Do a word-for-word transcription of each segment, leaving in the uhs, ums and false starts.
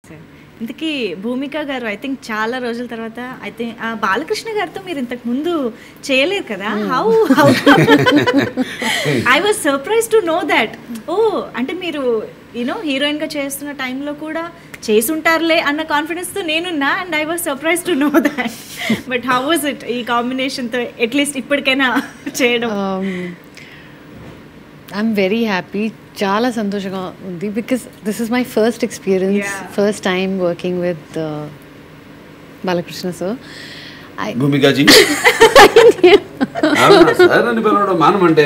ఇంతకీ భూమిక గారు I think చాలా రోజుల తర్వాత ఐ థింక్ బాలకృష్ణ గారితో మీరు ఇంతకు ముందు చేయలేరు కదా. How how I was surprise to know that. ఓ అంటే మీరు యూనో హీరోయిన్గా చేస్తున్న టైంలో కూడా చేసుంటారులే అన్న కాన్ఫిడెన్స్తో నేనున్నా. And I was surprise to know that. But how was it ఈ కాంబినేషన్తో అట్లీస్ట్ ఇప్పటికైనా చేయడం? ఐఎమ్ వెరీ హ్యాపీ, చాలా సంతోషంగా ఉంది. Because this is my first experience, first time working with Balakrishna sir. Bhumikaji sir అని పిలవడం మానమంటే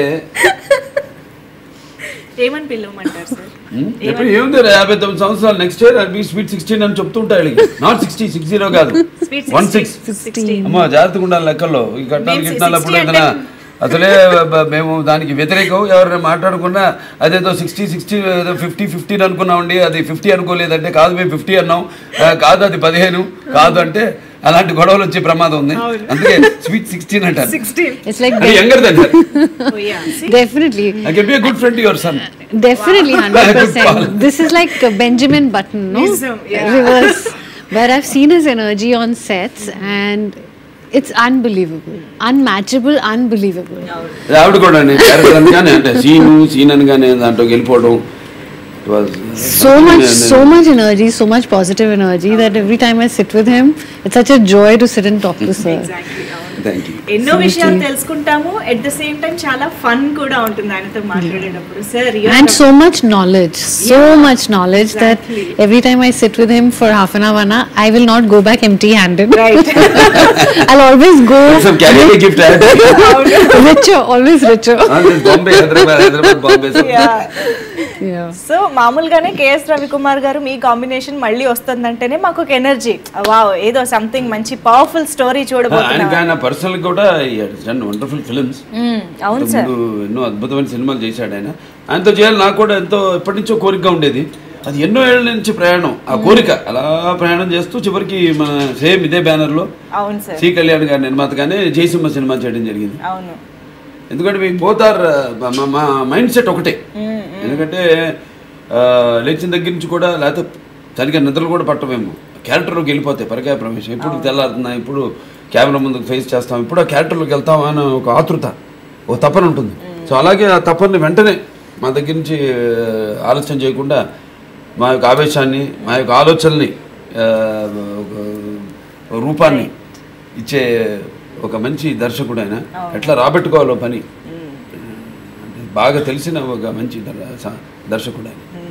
ఏమని పిలవమంటారు సార్? ఎప్పుడు ఏముంది యాభై తొమ్మిది సంవత్సరాలు నెక్స్ట్ ఇయర్ అది స్వీట్ సిక్స్టీన్ అని చెప్తుంటాయి. నాట్ సిక్స్టీ సిక్స్ జీరో కాదు, వన్ సిక్స్. అమ్మా జాగ్రత్తగా ఉండాలి లెక్కల్లో. ఈ కట్టాలు గిట్టాలప్పుడు ఏదైనా అసలే మేము దానికి వ్యతిరేకం. ఎవరైనా మాట్లాడుకున్నా అదేదో సిక్స్టీ సిక్స్టీ ఏదో ఫిఫ్టీ ఫిఫ్టీన్ అనుకున్నామండి, అది ఫిఫ్టీ అనుకోలేదంటే కాదు మేము ఫిఫ్టీ అన్నాం, కాదు అది పదిహేను కాదు అంటే అలాంటి గొడవలు వచ్చే ప్రమాదం ఉంది. అందుకే స్వీట్ సిక్స్టీన్ అంటారు. Younger than Definitely. I can be a good friend to your son. Definitely, one hundred percent. This is like Benjamin Button, no? Yeah. Reverse. Where I've seen his energy on sets and it's unbelievable, unmatchable, unbelievable. ఆవిడ కూడా character అనగానే అంటే scene scene అనగానే దాంట్లోకి వెళ్ళిపోవడం. So much, so much energy, so much positive energy that every time I sit with him, it's such a joy to sit and talk to sir. Exactly. Thank you. ఎన్నో విషయాలు తెలుసుకుంటాము, at the same time చాలా fun కూడా ఉంటుంది ఆయనతో మాట్లాడేటప్పుడు. Sir and so much knowledge, so yeah. much knowledge exactly. that every time I sit with him for half an hour, I will not go back empty handed. Right. I'll always go some carry a gift. richer, always richer. Bombay, Hyderabad, Hyderabad, Bombay. Yeah. So మామూలుగానే KS Ravikumar garu మీ combination మళ్ళీ వస్తుందంటేనే మాకు ఒక energy, wow ఏదో something మంచి powerful story చూడబోతున్నాం. Personal కూడా వండర్ఫుల్ ఫిల్మ్స్. అవును సార్, ఎన్నో అద్భుతమైన సినిమాలు చేశాడు ఆయన. ఆయనతో చేయాలి నాకు కూడా ఎంతో ఎప్పటి నుంచో కోరికగా ఉండేది. అది ఎన్నో ఏళ్ళ నుంచి ప్రయాణం, ఆ కోరిక అలా ప్రయాణం చేస్తూ చివరికి మన సేమ్ ఇదే బ్యానర్ లో సి కళ్యాణ్ గారి నిర్మాతగానే జయసింహ సినిమా చేయడం జరిగింది. అవును, ఎందుకంటే మీకు పోతార్ మా మైండ్ సెట్ ఒకటే. ఎందుకంటే లేచిన దగ్గర నుంచి కూడా లేకపోతే సరిగ్గా నిద్రలు కూడా పట్టమేమో, క్యారెక్టర్లోకి వెళ్ళిపోతాయి. పరకాయ ప్రవేశం ఎప్పుడు తెల్లారుతున్నా, ఇప్పుడు కెమెరా ముందుకు ఫేస్ చేస్తాం, ఇప్పుడు ఆ క్యారెక్టర్లోకి వెళ్తాం అని ఒక ఆతృత, ఒక తపన ఉంటుంది. సో అలాగే ఆ తపన్ని వెంటనే మా దగ్గర నుంచి ఆలస్యం చేయకుండా మా యొక్క ఆవేశాన్ని, మా యొక్క ఆలోచనల్ని, రూపాన్ని ఇచ్చే ఒక మంచి దర్శకుడు ఆయన. ఎట్లా రాబెట్టుకోవాలో పని బాగా తెలిసిన ఒక మంచి దర్శకుడు ఆయన.